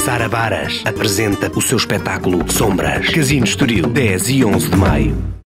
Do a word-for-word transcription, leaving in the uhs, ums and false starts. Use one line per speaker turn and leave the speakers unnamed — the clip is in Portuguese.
Sara Baras apresenta o seu espetáculo Sombras. Casino Estoril, dez e onze de maio.